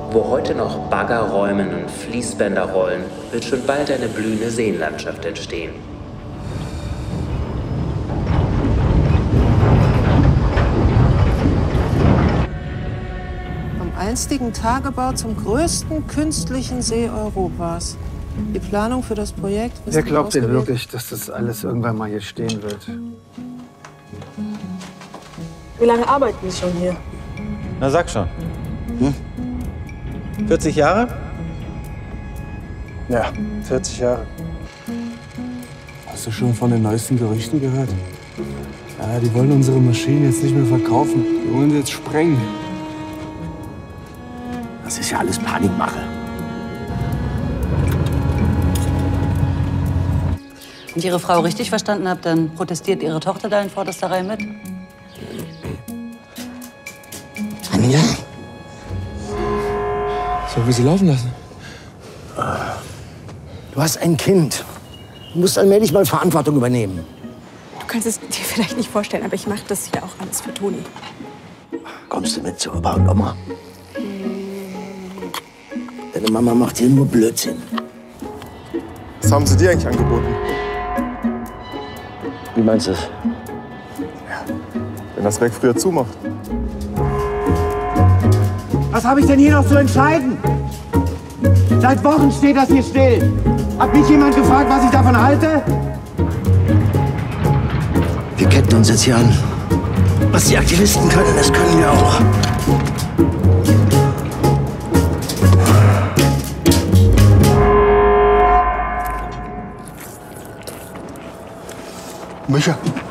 Wo heute noch Bagger räumen und Fließbänder rollen, wird schon bald eine blühende Seenlandschaft entstehen. Vom einstigen Tagebau zum größten künstlichen See Europas. Die Planung für das Projekt... Wer glaubt denn wirklich, dass das alles irgendwann mal hier stehen wird? Wie lange arbeiten Sie schon hier? Na, sag schon. 40 Jahre? Ja, 40 Jahre. Hast du schon von den neuesten Gerüchten gehört? Ja, die wollen unsere Maschinen jetzt nicht mehr verkaufen. Die wollen sie jetzt sprengen. Das ist ja alles Panikmache. Wenn ich Ihre Frau richtig verstanden habe, dann protestiert Ihre Tochter da in vorderster Reihe mit? Anja? Sollen wir sie laufen lassen? Du hast ein Kind. Du musst allmählich mal Verantwortung übernehmen. Du kannst es dir vielleicht nicht vorstellen, aber ich mache das hier auch alles für Toni. Kommst du mit zu Opa und Oma? Deine Mama macht hier nur Blödsinn. Was haben sie dir eigentlich angeboten? Wie meinst du es? Wenn das Werk früher zumacht. Was habe ich denn hier noch zu entscheiden? Seit Wochen steht das hier still. Hat mich jemand gefragt, was ich davon halte? Wir ketten uns jetzt hier an. Was die Aktivisten können, das können wir auch. Micha.